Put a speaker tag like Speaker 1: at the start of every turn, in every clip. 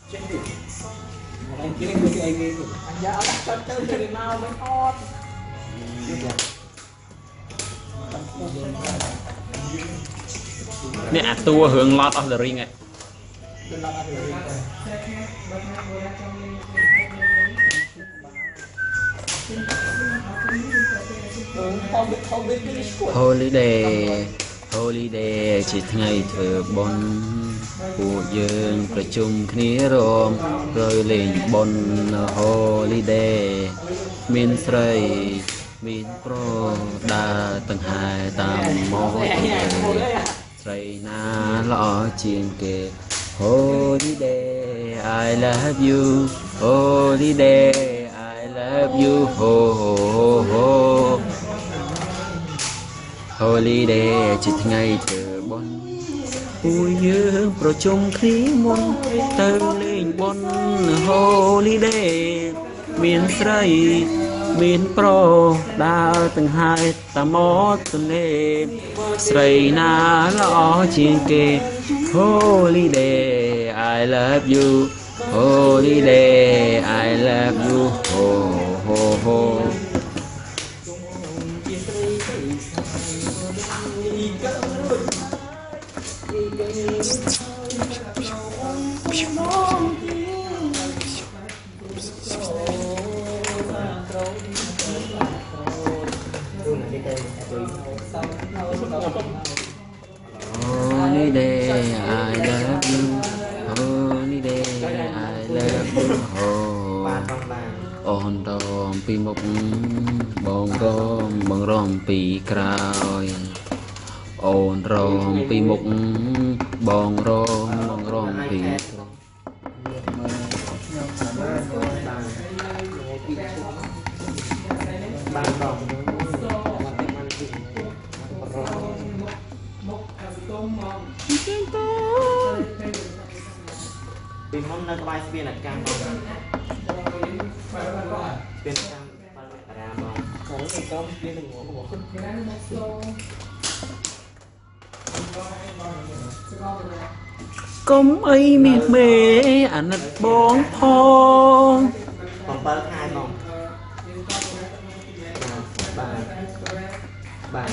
Speaker 1: nè tua hướng lót of the ring ấy holiday holiday chỉ ngày thử bon của dươngประชุมគ្នារមរយលេងបន holiday មានស្រីមានប្រុសដើរទាំងហើរតាមមកស្រីណាល្អជាងគេ holiday I love you holiday I love you ho ho ho holiday ជាថ្ងៃធ្វើបុណ្យពួកយើងប្រជុំគ្នាមុនទៅលេងបុណ្យ holiday មានស្រីមានប្រុសដើរទាំងហើរតាមមាត់ទន្លេស្រីណាល្អជាងគេ holiday I love you holiday I love you ho ho ho holiday I love you holiday I love you ho អូនរំពីមុខបងរំពីក្រោយអូនរំពីមុខបងរំពីបានបងពីមុននៅក្បែរស្ពានអាកាសបងស្ពានអាកាសបារាមបងចូលទៅកំស្ពាននឹងបងកុំអីមាសមេអាណិតបងផង7ខែបងបាទ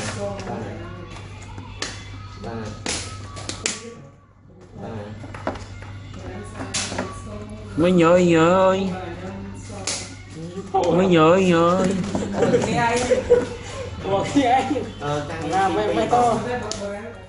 Speaker 1: mới nhớ mới nhớ mấy to